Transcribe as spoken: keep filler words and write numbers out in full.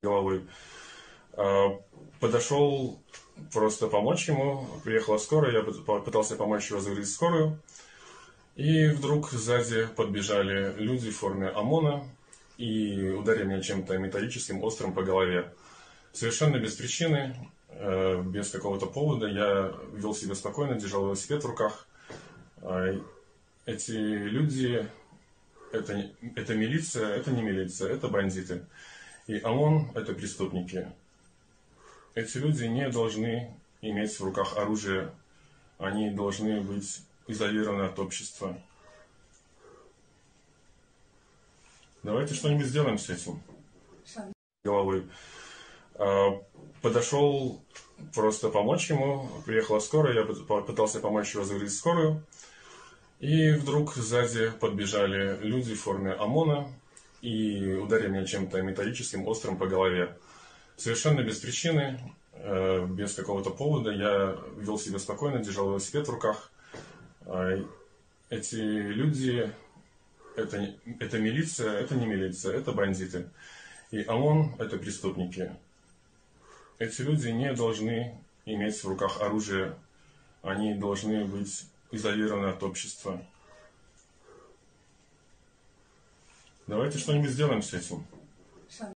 головы. А, Подошел просто помочь ему, приехала скорая, я попытался помочь его загрузить в скорую. И вдруг сзади подбежали люди в форме ОМОНа и ударили меня чем-то металлическим, острым по голове. Совершенно без причины, э, без какого-то повода. Я вел себя спокойно, держал велосипед в руках. А, Эти люди, это, это милиция, это не милиция, это бандиты. И ОМОН — это преступники. Эти люди не должны иметь в руках оружие. Они должны быть изолированы от общества. Давайте что-нибудь сделаем с этим. Головы. А, Подошел просто помочь ему, приехала скорая, я попытался помочь его загрузить в скорую. И вдруг сзади подбежали люди в форме ОМОНа и ударили меня чем-то металлическим, острым по голове. Совершенно без причины, э, без какого-то повода. Я вел себя спокойно, держал велосипед в руках. А, Эти люди, это, это милиция, это не милиция, это бандиты. И ОМОН — это преступники. Эти люди не должны иметь в руках оружие. Они должны быть изолированы от общества. Давайте что-нибудь сделаем с этим.